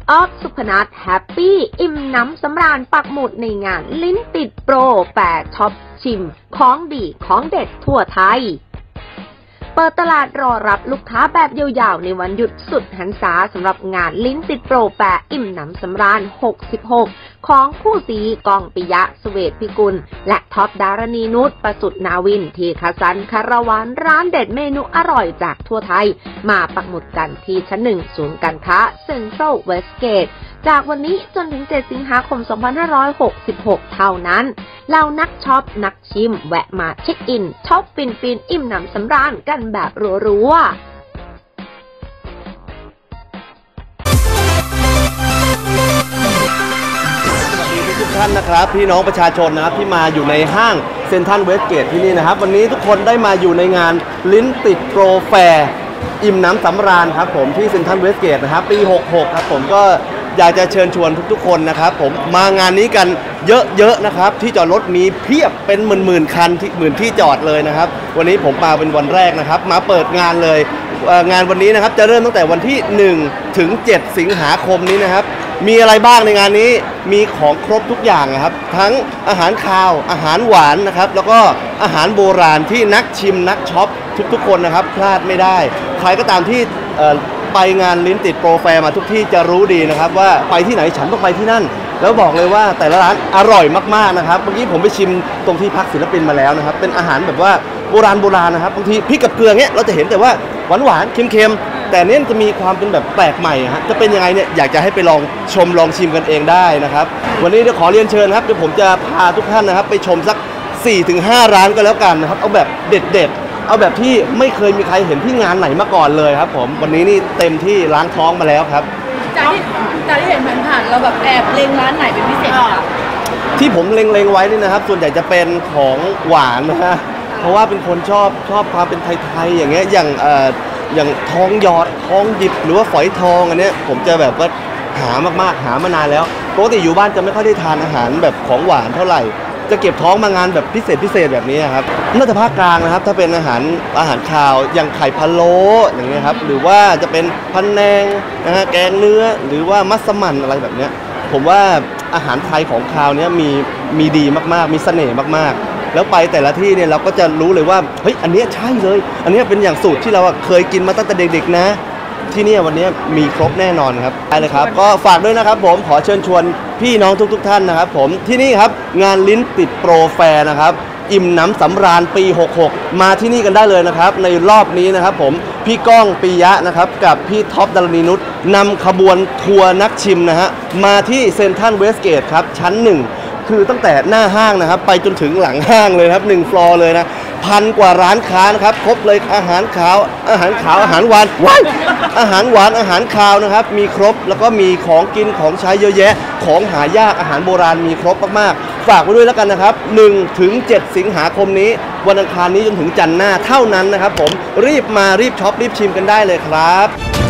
อ๊อฟสุพนัทแฮปปี้อิ่มน้ำสำราญปักหมุดในงานลิ้นติดโปรแฟร์ช็อปชิมของดีของเด็ดทั่วไทยเปิดตลาดรอรับลูกค้าแบบยาวๆในวันหยุดสุดหันษาสำหรับงานลิ้นติดโปรแฟร์อิ่มน้ำสำราญ66ของคู่สีกองปิยะเสวตพิกุลและท็อปดารณีนุชประสุทธิ์นาวินที่คัสันคารวานร้านเด็ดเมนูอร่อยจากทั่วไทยมาปักหมุดกันที่ชั้น1ศูนย์การค้าเซ็นทรัลเวสเกตจากวันนี้จนถึง7สิงหาคม2566เท่านั้นเหล่านักช็อปนักชิมแวะมาเช็คอินช็อปฟินอิ่มหนำสำราญกันแบบรัวๆทุกท่านนะครับพี่น้องประชาชนนะครับที่มาอยู่ในห้างเซ็นทรัลเวสเกตที่นี่นะครับวันนี้ทุกคนได้มาอยู่ในงานลิ้นติดโปรแฟร์อิ่มน้ำสำราญครับผมที่เซ็นทรัลเวสเกตนะครับปี66ครับผมก็อยากจะเชิญชวนทุกๆคนนะครับผมมางานนี้กันเยอะๆนะครับที่จอดรถมีเพียบเป็นหมื่นคันหมื่นที่จอดเลยนะครับวันนี้ผมมาเป็นวันแรกนะครับมาเปิดงานเลยงานวันนี้นะครับจะเริ่มตั้งแต่วันที่1ถึง7สิงหาคมนี้นะครับมีอะไรบ้างในงานนี้มีของครบทุกอย่างนะครับทั้งอาหารคาวอาหารหวานนะครับแล้วก็อาหารโบราณที่นักชิมนักช็อปทุกคนนะครับพลาดไม่ได้ใครก็ตามที่ไปงานลิ้นติดโปรแฟร์มาทุกที่จะรู้ดีนะครับว่าไปที่ไหนฉันต้องไปที่นั่นแล้วบอกเลยว่าแต่ละร้านอร่อยมากๆนะครับเมื่อกี้ผมไปชิมตรงที่พักศิลปินมาแล้วนะครับเป็นอาหารแบบว่าโบราณนะครับบางทีพริกกับเกลือเงี้ยเราจะเห็นแต่ว่าหวานเค็มแต่เนี้ยจะมีความเป็นแบบแปลกใหม่ฮะจะเป็นยังไงเนี่ยอยากจะให้ไปลองชมลองชิมกันเองได้นะครับวันนี้เดี๋ยวขอเรียนเชิญครับเดี๋ยวผมจะพาทุกท่านนะครับไปชมสัก 4-5 ร้านก็แล้วกันนะครับเอาแบบเด็ดเอาแบบที่ไม่เคยมีใครเห็นที่งานไหนมาก่อนเลยครับผมวันนี้นี่เต็มที่ล้างท้องมาแล้วครับจากที่เห็นผ่านๆเราแบบแอบเล็งร้านไหนเป็นพิเศษคะที่ผมเล็งไว้นี่นะครับส่วนใหญ่จะเป็นของหวานนะฮะเพราะว่าเป็นคนชอบความเป็นไทยๆอย่างเงี้ยอย่างทองหยอดทองหยิบหรือว่าฝอยทองอันเนี้ยผมจะแบบว่าหามามานานแล้วปกติอยู่บ้านจะไม่ค่อยได้ทานอาหารแบบของหวานเท่าไหร่จะเก็บท้องมางานแบบพิเศษแบบนี้ครับน่าจะภาคกลางนะครับถ้าเป็นอาหารคาวอย่างไข่พะโล้อย่างเงี้ยครับหรือว่าจะเป็นพันแนงนะฮะแกงเนื้อหรือว่ามัสมั่นอะไรแบบเนี้ยผมว่าอาหารไทยของคาวเนี้ยมีดีมากๆมีเสน่ห์มากๆแล้วไปแต่ละที่เนี่ยเราก็จะรู้เลยว่าเฮ้ยอันนี้ใช่เลยอันนี้เป็นอย่างสูตรที่เราเคยกินมาตั้งแต่เด็กๆนะที่นี่วันนี้มีครบแน่นอนครับได้เลยครับก็ฝากด้วยนะครับผมขอเชิญชวนพี่น้องทุกท่านนะครับผมที่นี่ครับงานลิ้นติดโปรแฟร์นะครับอิ่มน้ำสำราญปี66มาที่นี่กันได้เลยนะครับในรอบนี้นะครับผมพี่ก้องปิยะนะครับกับพี่ท็อปดารณีนุชนำขบวนทัวร์นักชิมนะฮะมาที่เซ็นทรัลเวสเกตครับชั้น1คือตั้งแต่หน้าห้างนะครับไปจนถึงหลังห้างเลยครับ1 ฟลอร์เลยนะ1,000 กว่าร้านค้านะครับครบเลยอาหารขาวอาหารหวานอาหารหวานอาหารคาวนะครับมีครบแล้วก็มีของกินของใช้เยอะแยะของหายากอาหารโบราณมีครบมากๆฝากไว้ด้วยแล้วกันนะครับ1 ถึง 7 สิงหาคมนี้วันอังคารนี้จนถึงจันทร์หน้าเท่านั้นนะครับผมรีบช็อปรีบชิมกันได้เลยครับ